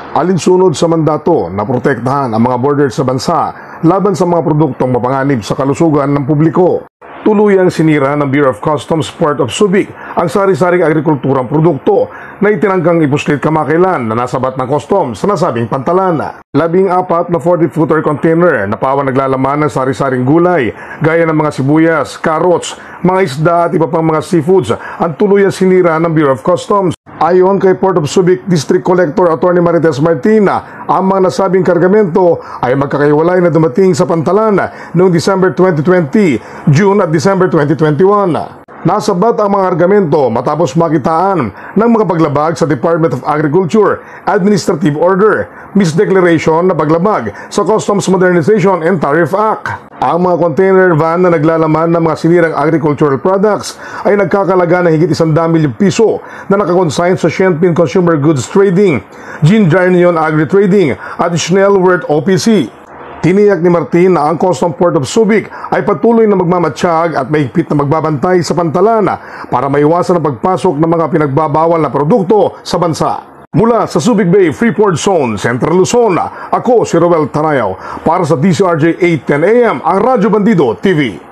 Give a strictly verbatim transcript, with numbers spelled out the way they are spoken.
Alinsunod sa mandato na protektahan ang mga border sa bansa laban sa mga produktong mapanganib sa kalusugan ng publiko. Tuluyang sinira ng Bureau of Customs Port of Subic ang sari-saring agrikulturang produkto na itinanggang ipuslit kamakailan na nasabat ng customs sa nasabing pantalan. Labing apat na forty-footer container na pawan naglalaman ng sari-saring gulay gaya ng mga sibuyas, carrots, mga isda at iba pang mga seafoods ang tuluyang sinira ng Bureau of Customs. Ayon kay Port of Subic District Collector Attorney Marites Martina, ang mga nasabing kargamento ay magkakaiwalay na dumating sa pantalan noong December twenty twenty, June at December twenty twenty-one. Nasabat ang mga argamento matapos makitaan ng mga paglabag sa Department of Agriculture Administrative Order, misdeclaration na paglabag sa Customs Modernization and Tariff Act. Ang mga container van na naglalaman ng mga sinirang agricultural products ay nagkakalaga ng higit isang daan milyong piso na nakakonsign sa Shenpin Consumer Goods Trading, Jinjarnion Agri Trading at Schnell Worth O P C. Tiniyak ni Martin na ang Customs Port of Subic ay patuloy na magmamatsyag at mahigpit na magbabantay sa pantalan para maiwasan ang pagpasok ng mga pinagbabawal na produkto sa bansa. Mula sa Subic Bay Freeport Zone, Central Luzon, ako si Roel Tanayaw para sa D C R J eight ten A M, ang Radyo Bandido T V.